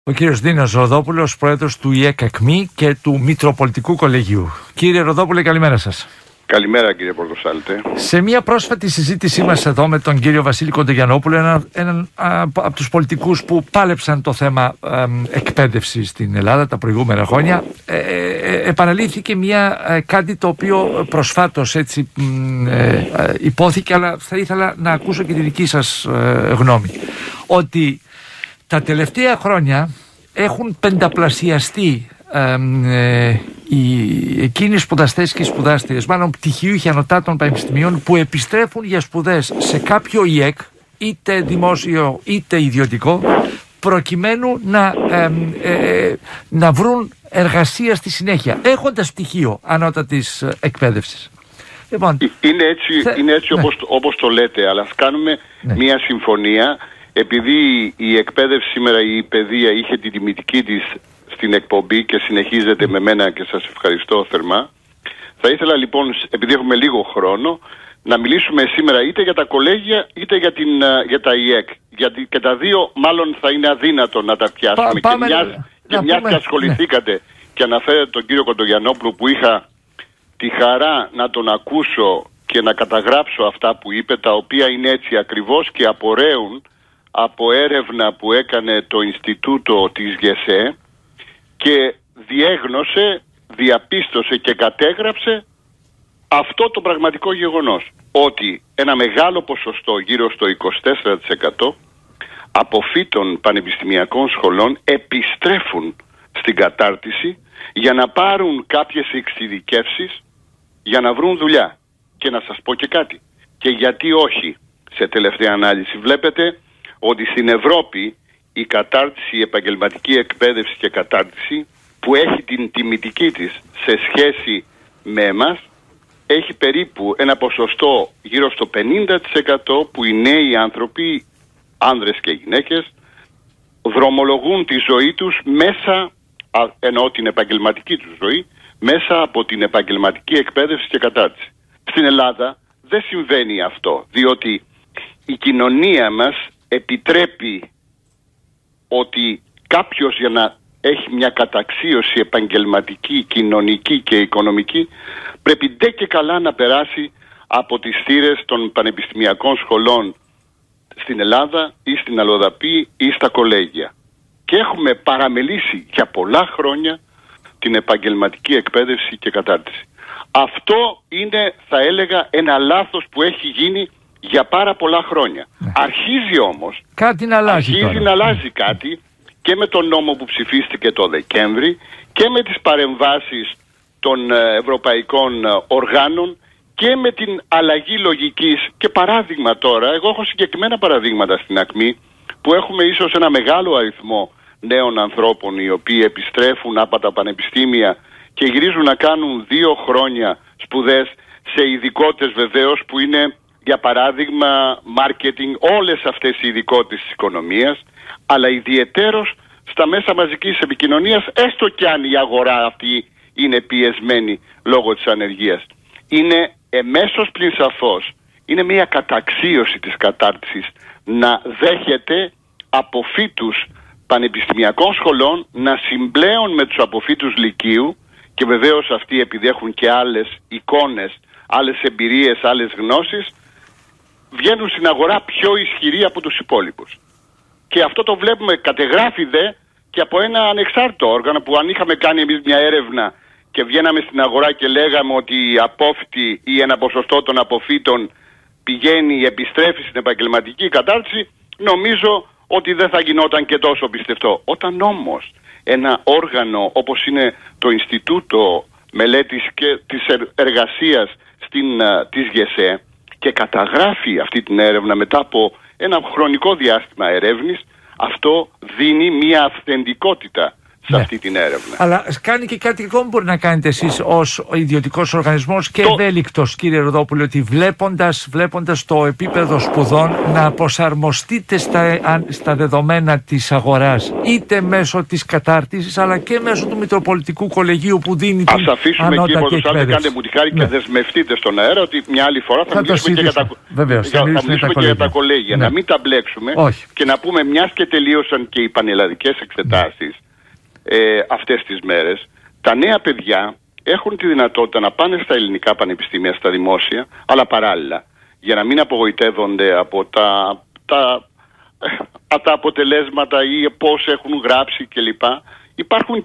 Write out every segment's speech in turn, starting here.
Ο κύριος Δίνος Ροδόπουλος, πρόεδρος του ΙΕΚΑΚΜΗ και του Μητροπολιτικού Κολεγίου. Κύριε Ροδόπουλε, καλημέρα σας. Καλημέρα κύριε Πορτοσάλτε. Σε μια πρόσφατη συζήτησή μας εδώ με τον κύριο Βασίλη Κοντογιαννόπουλο, έναν από τους πολιτικούς που πάλεψαν το θέμα εκπαίδευση στην Ελλάδα τα προηγούμενα χρόνια, επαναλήφθηκε κάτι το οποίο προσφάτως έτσι υπόθηκε, αλλά θα ήθελα να ακούσω και τη δική σας γνώμη. Ότι τα τελευταία χρόνια έχουν πενταπλασιαστεί εκείνοι σπουδαστές και σπουδάστριες, μάλλον πτυχιούχοι ανωτάτων πανεπιστημίων, που επιστρέφουν για σπουδές σε κάποιο ΙΕΚ, είτε δημόσιο είτε ιδιωτικό, προκειμένου να βρουν εργασία στη συνέχεια, έχοντας πτυχίο ανώτατης εκπαίδευσης. Λοιπόν, είναι έτσι όπως το λέτε, αλλά ας κάνουμε μια συμφωνία. Επειδή η εκπαίδευση σήμερα, η παιδεία, είχε την τιμητική της στην εκπομπή και συνεχίζεται με μένα και σας ευχαριστώ θερμά, θα ήθελα λοιπόν, επειδή έχουμε λίγο χρόνο, να μιλήσουμε σήμερα είτε για τα κολέγια είτε για τα ΙΕΚ. Γιατί και τα δύο μάλλον θα είναι αδύνατο να τα πιάσουμε. Και μιας και ασχοληθήκατε και αναφέρετε τον κύριο Κοντογιαννόπουλο, που είχα τη χαρά να τον ακούσω και να καταγράψω αυτά που είπε, τα οποία είναι έτσι ακριβώς και απορρέουν από έρευνα που έκανε το Ινστιτούτο της ΓΕΣΕ και διέγνωσε, διαπίστωσε και κατέγραψε αυτό το πραγματικό γεγονός, ότι ένα μεγάλο ποσοστό, γύρω στο 24% αποφύτων πανεπιστημιακών σχολών επιστρέφουν στην κατάρτιση για να πάρουν κάποιες εξειδικεύσεις για να βρουν δουλειά. Και να σας πω και κάτι, και γιατί όχι, σε τελευταία ανάλυση βλέπετε ότι στην Ευρώπη η κατάρτιση, η επαγγελματική εκπαίδευση και κατάρτιση, που έχει την τιμητική της σε σχέση με εμάς, έχει περίπου ένα ποσοστό γύρω στο 50% που οι νέοι άνθρωποι, άνδρες και γυναίκες, δρομολογούν τη ζωή τους μέσα, εννοώ την επαγγελματική τους ζωή, μέσα από την επαγγελματική εκπαίδευση και κατάρτιση. Στην Ελλάδα δεν συμβαίνει αυτό, διότι η κοινωνία μας επιτρέπει ότι κάποιος, για να έχει μια καταξίωση επαγγελματική, κοινωνική και οικονομική, πρέπει ντε και καλά να περάσει από τις θύρες των πανεπιστημιακών σχολών στην Ελλάδα ή στην Αλλοδαπή ή στα κολέγια. Και έχουμε παραμελήσει για πολλά χρόνια την επαγγελματική εκπαίδευση και κατάρτιση. Αυτό είναι, θα έλεγα, ένα λάθος που έχει γίνει για πάρα πολλά χρόνια. Αρχίζει όμως να αλλάζει κάτι και με τον νόμο που ψηφίστηκε το Δεκέμβρη και με τις παρεμβάσεις των ευρωπαϊκών οργάνων και με την αλλαγή λογικής. Και παράδειγμα τώρα, εγώ έχω συγκεκριμένα παραδείγματα στην ΑΚΜΗ, που έχουμε ίσως ένα μεγάλο αριθμό νέων ανθρώπων οι οποίοι επιστρέφουν από τα πανεπιστήμια και γυρίζουν να κάνουν 2 χρόνια σπουδές σε ειδικότητες βεβαίως, που είναι, για παράδειγμα, marketing, όλες αυτές οι ειδικότητες της οικονομίας, αλλά ιδιαιτέρως στα μέσα μαζικής επικοινωνίας, έστω κι αν η αγορά αυτή είναι πιεσμένη λόγω της ανεργίας. Είναι εμέσως πλην σαφώς, είναι μια καταξίωση της κατάρτισης να δέχεται αποφύτους πανεπιστημιακών σχολών να συμπλέουν με τους αποφύτους λυκείου, και βεβαίως αυτοί, επειδή έχουν και άλλες εικόνες, άλλες εμπειρίες, άλλες γνώσεις, βγαίνουν στην αγορά πιο ισχυροί από τους υπόλοιπους. Και αυτό το βλέπουμε, κατεγράφει δε και από ένα ανεξάρτητο όργανο, που αν είχαμε κάνει εμείς μια έρευνα και βγαίναμε στην αγορά και λέγαμε ότι οι απόφοιτοι ή ένα ποσοστό των αποφύτων επιστρέφει στην επαγγελματική κατάρτιση, νομίζω ότι δεν θα γινόταν και τόσο πιστευτό. Όταν όμως ένα όργανο όπως είναι το Ινστιτούτο Μελέτης και της Εργασίας της ΓΕΣΕ και καταγράφει αυτή την έρευνα μετά από ένα χρονικό διάστημα ερεύνης, αυτό δίνει μια αυθεντικότητα σε αυτή την έρευνα. Αλλά κάνει και κάτι ακόμα μπορεί να κάνετε εσείς ως ιδιωτικός οργανισμός και ευέλικτος, κύριε Ροδόπουλε, ότι βλέποντας το επίπεδο σπουδών να αποσαρμοστείτε στα δεδομένα της αγοράς, είτε μέσω της κατάρτισης αλλά και μέσω του Μητροπολιτικού Κολεγίου που δίνει την ανώτατη εκπαίδευση. Ας αφήσουμε, κύριε Ποδοσάλτη, κάντε μου τη χάρη και δεσμευτείτε στον αέρα ότι μια άλλη φορά θα μιλήσουμε και για τα κολέγια. Να μην τα μπλέξουμε και να πούμε, μιας και τελείωσαν και οι πανελλαδικές εξετάσεις αυτές τις μέρες, τα νέα παιδιά έχουν τη δυνατότητα να πάνε στα ελληνικά πανεπιστήμια, στα δημόσια, αλλά παράλληλα, για να μην απογοητεύονται από τα αποτελέσματα ή πώς έχουν γράψει κλπ. Υπάρχουν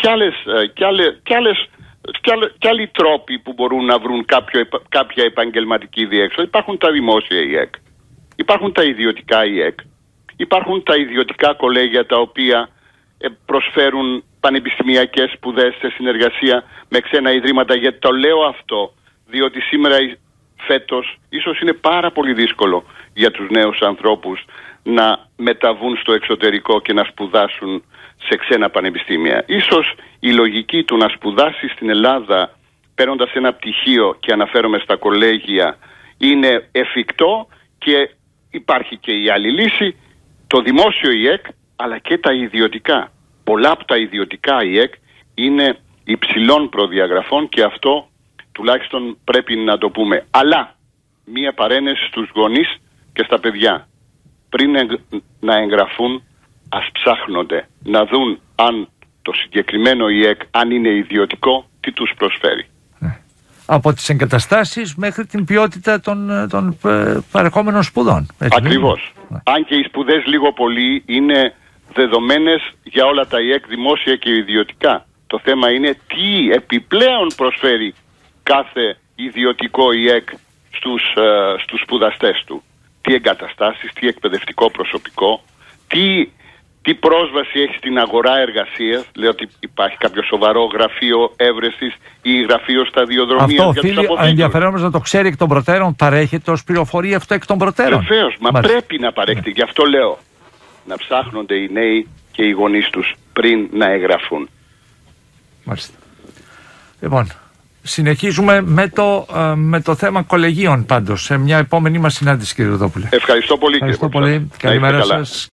κι άλλοι τρόποι που μπορούν να βρουν κάποια επαγγελματική διέξοδο. Υπάρχουν τα δημόσια ΙΕΚ, υπάρχουν τα ιδιωτικά ΙΕΚ, υπάρχουν τα ιδιωτικά κολέγια τα οποία προσφέρουν πανεπιστημιακές σπουδές σε συνεργασία με ξένα ιδρύματα. Γιατί το λέω αυτό, διότι σήμερα φέτος ίσως είναι πάρα πολύ δύσκολο για τους νέους ανθρώπους να μεταβούν στο εξωτερικό και να σπουδάσουν σε ξένα πανεπιστήμια. Ίσως η λογική του να σπουδάσει στην Ελλάδα παίρνοντας ένα πτυχίο, και αναφέρομαι στα κολέγια, είναι εφικτό, και υπάρχει και η άλλη λύση, το δημόσιο ΙΕΚ αλλά και τα ιδιωτικά. Πολλά από τα ιδιωτικά ΙΕΚ είναι υψηλών προδιαγραφών και αυτό τουλάχιστον πρέπει να το πούμε. Αλλά μία παρένεση στους γονείς και στα παιδιά. Πριν να εγγραφούν, ας ψάχνονται να δουν αν το συγκεκριμένο ΙΕΚ, αν είναι ιδιωτικό, τι τους προσφέρει. Από τις εγκαταστάσεις μέχρι την ποιότητα των παρεχόμενων σπουδών. Ακριβώς. Αν και οι σπουδές λίγο πολύ είναι δεδομένες για όλα τα ΙΕΚ, δημόσια και ιδιωτικά. Το θέμα είναι τι επιπλέον προσφέρει κάθε ιδιωτικό ΙΕΚ στους σπουδαστές του. Τι εγκαταστάσεις, τι εκπαιδευτικό προσωπικό, τι πρόσβαση έχει στην αγορά εργασίας. Λέω ότι υπάρχει κάποιο σοβαρό γραφείο έβρεσης ή γραφείο σταδιοδρομίας. Αυτό οφείλει ο ενδιαφερόμενος να το ξέρει εκ των προτέρων, παρέχεται ως πληροφορία αυτό εκ των προτέρων. Βεβαίως, πρέπει να παρέχεται. Γι' αυτό λέω να ψάχνονται οι νέοι και οι γονείς τους πριν να εγγραφούν. Μάλιστα. Λοιπόν, συνεχίζουμε με το θέμα κολεγίων πάντως σε μια επόμενη μας συνάντηση, κύριε Ροδόπουλε. Ευχαριστώ πολύ, κύριε Ποδοσάλτη. Καλημέρα σας.